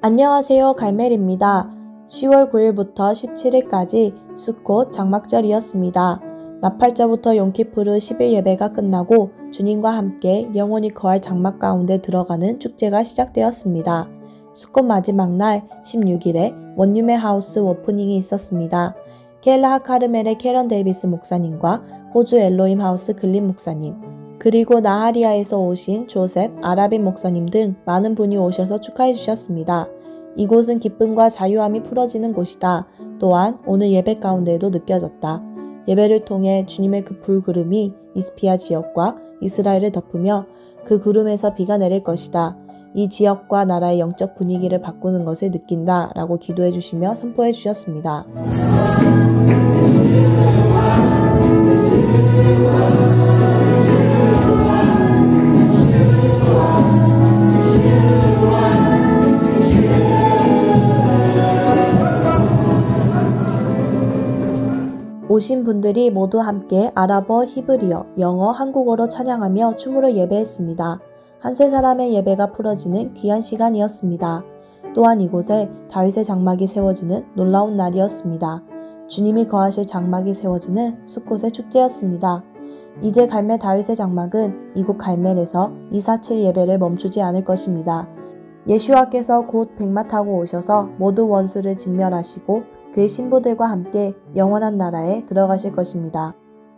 안녕하세요, 갈멜입니다. 10월 9일부터 17일까지 수콧 장막절이었습니다. 나팔절부터 용키푸르 10일 예배가 끝나고 주님과 함께 영원히 거할 장막 가운데 들어가는 축제가 시작되었습니다. 수콧 마지막 날 16일에 원유메 하우스 오프닝이 있었습니다. 켈라 카르멜의 캐런 데이비스 목사님과 호주 엘로힘 하우스 글린 목사님, 그리고 나하리아에서 오신 조셉 아라빈 목사님 등 많은 분이 오셔서 축하해 주셨습니다. 이곳은 기쁨과 자유함이 풀어지는 곳이다. 또한 오늘 예배 가운데에도 느껴졌다. 예배를 통해 주님의 그 불구름이 이스피아 지역과 이스라엘을 덮으며 그 구름에서 비가 내릴 것이다. 이 지역과 나라의 영적 분위기를 바꾸는 것을 느낀다 라고 기도해 주시며 선포해 주셨습니다. 오신 분들이 모두 함께 아랍어, 히브리어, 영어, 한국어로 찬양하며 춤으로 예배했습니다. 한 세 사람의 예배가 풀어지는 귀한 시간이었습니다. 또한 이곳에 다윗의 장막이 세워지는 놀라운 날이었습니다. 주님이 거하실 장막이 세워지는 수콧의 축제였습니다. 이제 갈멜 다윗의 장막은 이곳 갈멜에서 247 예배를 멈추지 않을 것입니다. 예슈아께서 곧 백마 타고 오셔서 모두 원수를 진멸하시고 그의 신부들과 함께 영원한 나라에 들어가실 것입니다.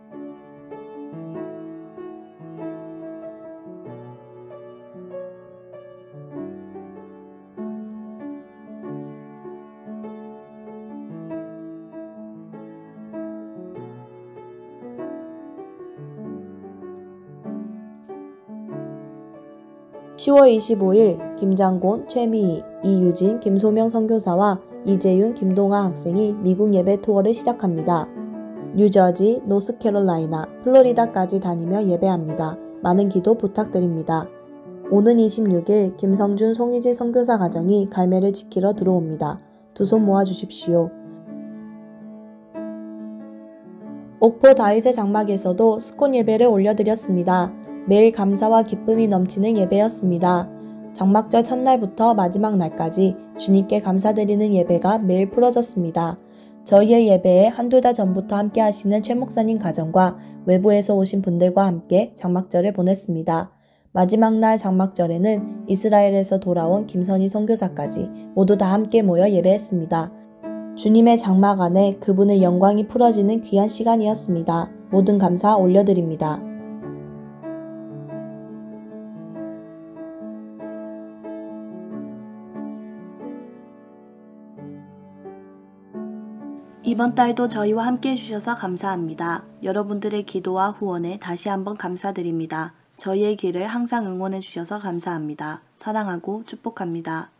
(10월 25일) 김장곤, 최미희, 이유진, 김소명 선교사와 이재윤, 김동아 학생이 미국 예배 투어를 시작합니다. 뉴저지, 노스캐롤라이나, 플로리다까지 다니며 예배합니다. 많은 기도 부탁드립니다. 오는 26일 김성준, 송희지 선교사 가정이 갈멜을 지키러 들어옵니다. 두 손 모아주십시오. 옥포 다윗의 장막에서도 수콧 예배를 올려드렸습니다. 매일 감사와 기쁨이 넘치는 예배였습니다. 장막절 첫날부터 마지막 날까지 주님께 감사드리는 예배가 매일 풀어졌습니다. 저희의 예배에 한두 달 전부터 함께 하시는 최 목사님 가정과 외부에서 오신 분들과 함께 장막절을 보냈습니다. 마지막 날 장막절에는 이스라엘에서 돌아온 김선희 선교사까지 모두 다 함께 모여 예배했습니다. 주님의 장막 안에 그분의 영광이 풀어지는 귀한 시간이었습니다. 모든 감사 올려드립니다. 이번 달도 저희와 함께 해주셔서 감사합니다. 여러분들의 기도와 후원에 다시 한번 감사드립니다. 저희의 길을 항상 응원해 주셔서 감사합니다. 사랑하고 축복합니다.